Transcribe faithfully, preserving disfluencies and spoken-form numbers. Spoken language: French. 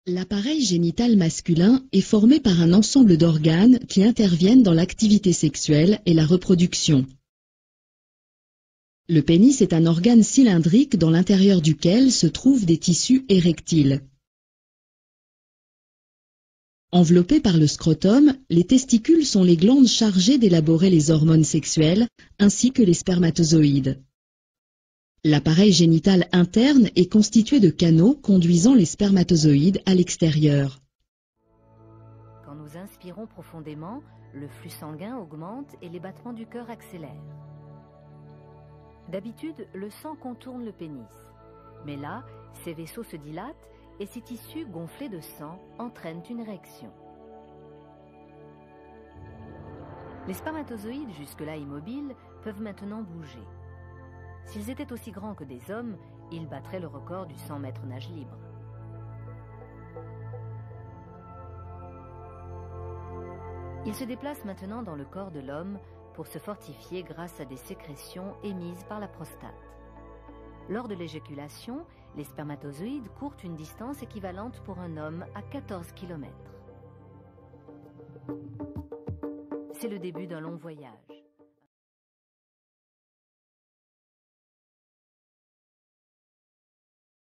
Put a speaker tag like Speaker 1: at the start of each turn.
Speaker 1: L'appareil génital masculin est formé par un ensemble d'organes qui interviennent dans l'activité sexuelle et la reproduction. Le pénis est un organe cylindrique dans l'intérieur duquel se trouvent des tissus érectiles. Enveloppés par le scrotum, les testicules sont les glandes chargées d'élaborer les hormones sexuelles, ainsi que les spermatozoïdes. L'appareil génital interne est constitué de canaux conduisant les spermatozoïdes à l'extérieur.
Speaker 2: Quand nous inspirons profondément, le flux sanguin augmente et les battements du cœur accélèrent. D'habitude, le sang contourne le pénis. Mais là, ces vaisseaux se dilatent et ces tissus gonflés de sang entraînent une érection. Les spermatozoïdes, jusque-là immobiles, peuvent maintenant bouger. S'ils étaient aussi grands que des hommes, ils battraient le record du cent mètres nage libre. Ils se déplacent maintenant dans le corps de l'homme pour se fortifier grâce à des sécrétions émises par la prostate. Lors de l'éjaculation, les spermatozoïdes courent une distance équivalente pour un homme à quatorze kilomètres. C'est le début d'un long voyage.